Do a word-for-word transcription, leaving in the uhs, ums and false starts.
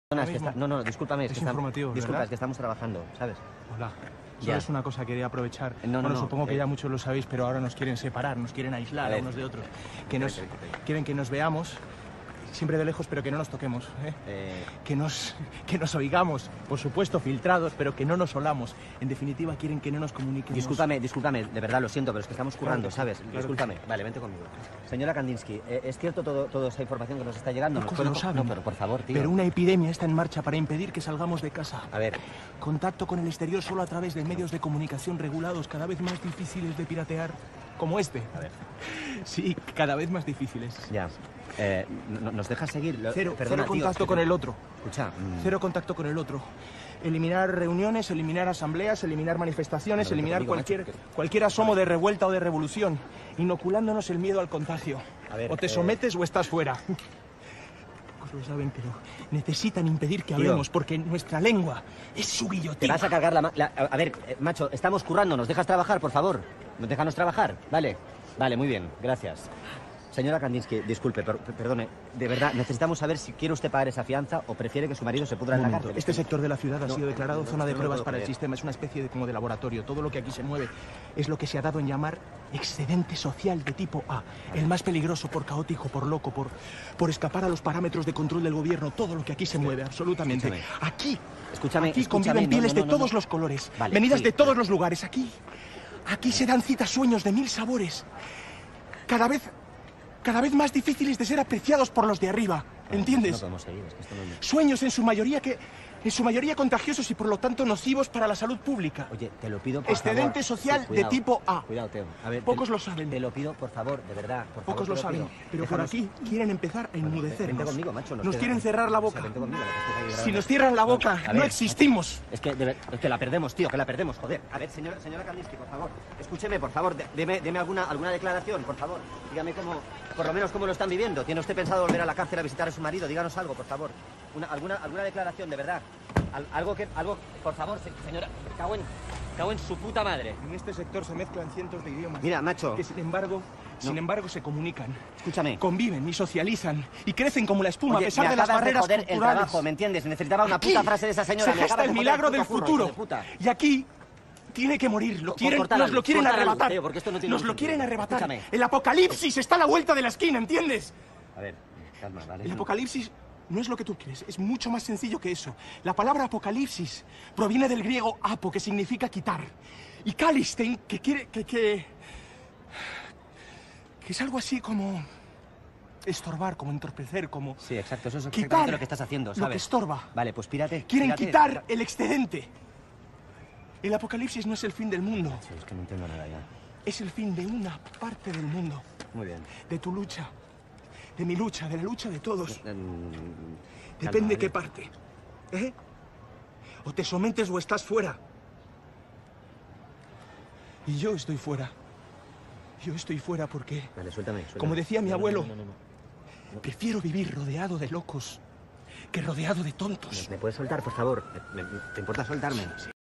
No, es que está, no, no, discúlpame, es, es que está, informativo, disculpa, ¿verdad? es que estamos trabajando, ¿sabes? Hola. Ya. Solo es una cosa que quería aprovechar. No, no, bueno, no, supongo que eh. ya muchos lo sabéis, pero ahora nos quieren separar, nos quieren aislar A a, ver. unos de otros. Que nos quieren que nos veamos, siempre de lejos, pero que no nos toquemos. ¿eh? Eh, Que, nos, que nos oigamos, por supuesto, filtrados, pero que no nos olamos. En definitiva, quieren que no nos comuniquemos. discúlpame, discúlpame, de verdad lo siento, pero es que estamos currando, Claro que sí, ¿sabes? claro discúlpame. Vale, vente conmigo. Señora Kandinsky, eh, ¿es cierto todo, toda esa información que nos está llegando? ¿Nos Pocos puede lo co- saben. No, pero por favor, tío. Pero una epidemia está en marcha para impedir que salgamos de casa. A ver, Contacto con el exterior solo a través de medios de comunicación regulados, cada vez más difíciles de piratear, como este. a ver, Sí, cada vez más difíciles. ya. Eh, no- ¿Nos dejas seguir? Lo- Cero, perdona, cero tío, contacto es que con te- el otro. Escucha, mm, Cero contacto con el otro. Eliminar reuniones, eliminar asambleas, eliminar manifestaciones, No, vente eliminar conmigo, cualquier, macho, que- cualquier asomo de revuelta o de revolución, inoculándonos el miedo al contagio. A ver, o te eh, sometes o estás fuera. Pocos lo saben, pero necesitan impedir que Tío. hablemos, porque nuestra lengua es su Te guillotina. vas a cargar la, ma- la- A ver, eh, macho, estamos currando, ¿nos dejas trabajar, por favor? ¿Nos déjanos trabajar? Vale, vale, muy bien, gracias. Señora Kandinsky, disculpe, per- per- perdone, de verdad, necesitamos saber si quiere usted pagar esa fianza o prefiere que su marido se pudra Un en la momento. cárcel. Este sector de la ciudad ha No, sido declarado no, zona de no lo pruebas puedo para el creer. sistema. Es una especie de, como de laboratorio. Todo lo que aquí se mueve es lo que se ha dado en llamar excedente social de tipo A. El más peligroso por caótico, por loco, por, por escapar a los parámetros de control del gobierno. Todo lo que aquí se mueve, absolutamente. Escúchame. Aquí, Escúchame, aquí escúchame, conviven no, pieles no, no, de no, todos no. los colores. Vale, venidas sí, de todos pero- los lugares. Aquí, aquí se dan citas sueños de mil sabores. Cada vez, cada vez más difíciles de ser apreciados por los de arriba. ¿Entiendes? No podemos seguir, es que esto no... Sueños en su mayoría que en su mayoría contagiosos y por lo tanto nocivos para la salud pública. Oye, te lo pido, por Excedente favor. social Sí, cuidado. de tipo A. Cuidado, Teo. A ver, Pocos te- lo saben. Te lo pido, por favor, de verdad, por favor. Pocos te lo saben, pido. pero por Déjanos- aquí quieren empezar a Bueno, enmudecernos. vente conmigo, macho. Nos queda- quieren cerrar la O sea, boca. vente conmigo, lo que estoy aquí Si grabando. nos cierran la boca, a no ver, existimos. Es que, de ver- es que la perdemos, tío, que la perdemos, joder. A ver, señora, señora Kandinsky, por favor, escúcheme, por favor, de- deme, deme alguna, alguna declaración, por favor. Dígame cómo, por lo menos cómo lo están viviendo. ¿Tiene usted pensado volver a la cárcel a visitar a su marido? Díganos algo, por favor. Una, alguna, alguna declaración, de verdad. Al- algo que, algo, por favor, se- señora, cago en, cago en su puta madre. En este sector se mezclan cientos de idiomas. Mira, macho, Que sin embargo, sin No. embargo se comunican, escúchame. conviven y socializan y crecen como la espuma Oye, a pesar me de las acabas barreras joder el culturales. trabajo, ¿me entiendes? Necesitaba una Aquí puta frase de esa señora. se me gesta acabas el de joder milagro del puto curro, futuro. hijo de puta. Y aquí tiene que morir. Lo Co- quieren, corta la nos lo luz, quieren corta la luz, arrebatar. Teo, porque esto no tiene nos ningún lo quieren sentido. arrebatar. Escúchame. El apocalipsis está a la vuelta de la esquina, ¿entiendes? A ver, calma, ¿vale? El apocalipsis no es lo que tú crees, es mucho más sencillo que eso. La palabra apocalipsis proviene del griego apo, que significa quitar. Y Kalisten, que quiere... que... que... que es algo así como... estorbar, como entorpecer, como... Sí, exacto, eso es Quitar exactamente lo que estás haciendo, lo ¿sabes? que estorba. Vale, pues pírate. Quieren pírate. quitar el excedente. El apocalipsis no es el fin del mundo, Sí, es que no entiendo nada ya. es el fin de una parte del mundo, Muy bien. de tu lucha, de mi lucha, de la lucha de todos. Mm, Depende calma, qué ¿vale? parte. ¿Eh? O te sometes o estás fuera. Y yo estoy fuera. Yo estoy fuera porque, Vale, suéltame, suéltame. como decía mi No, no, abuelo, no, no, no, no. prefiero vivir rodeado de locos que rodeado de tontos. ¿Me puedes soltar, por favor? ¿Me- me- ¿Te importa soltarme?